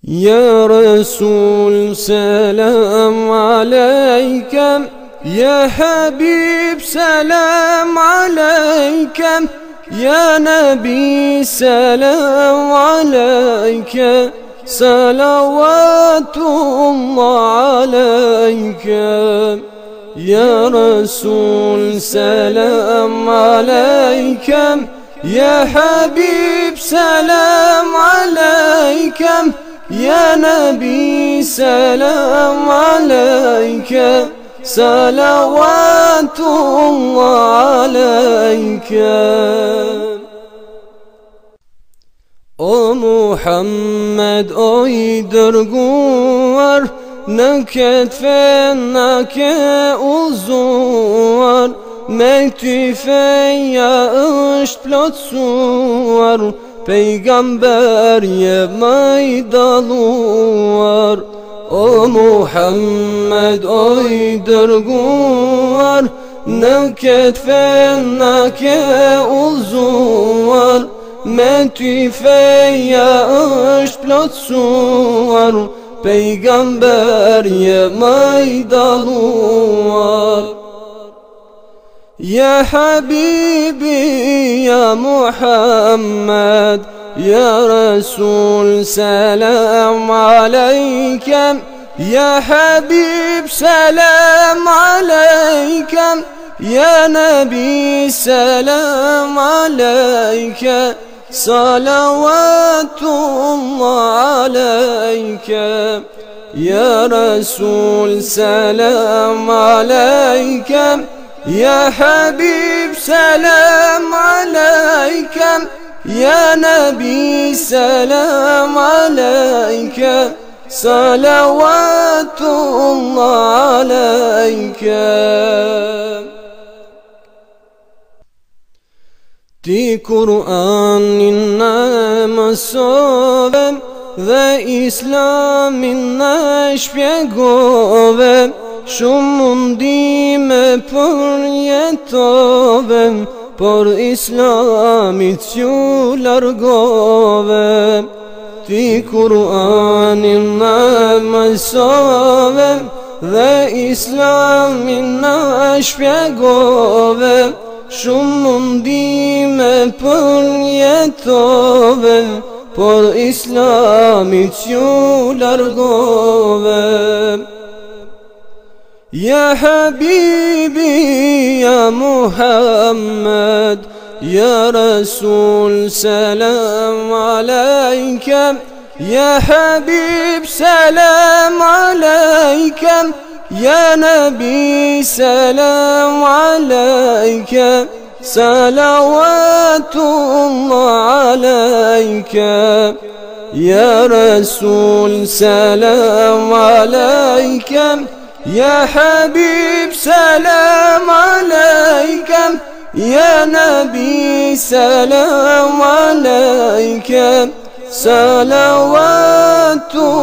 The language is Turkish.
يا رسول سلام عليك، يا حبيب سلام عليك، يا نبي سلام عليك، صلوات الله عليك. يا رسول سلام عليك، يا حبيب سلام عليك، يا نبي سلام عليك، صلوات الله عليك. O Muhammed uydurguvar, ne ketfen ne ke uzun, mektife yağış plotsuvar, peygamber ye maydaluvar. O Muhammed uydurguvar, ne ketfen ne ke uzun, mektife yağış plotsuvar, peygamber ye maydaluvar. Ya Habibi ya Muhammed, ya Resul selam aleyke, ya Habib selam aleyke, ya Nebi selam aleyke, salavatullah aleyke. Ya Resul selam aleyke, ya Habib selam aleyke, ya Nebi selam aleyke, salavatullah aleyke. Di Kur'an'ın namasovem ve İslam'ın naşpjegovem, Shumundime por jetovem, por Islamit ju largovem. Ti Kur'anin namasovem dhe Islamin nashpjegovem, Shumundime por jetovem, por Islamit ju largovem. Ya Habibi ya Muhammed, ya Resul selam aleyke, ya Habib selam aleyke, ya Nebi selam aleyke, salavatullah aleyke. Ya Resul selam aleyke, ya Habib selam aleyke, ya Nebi selam aleyke, salavatullah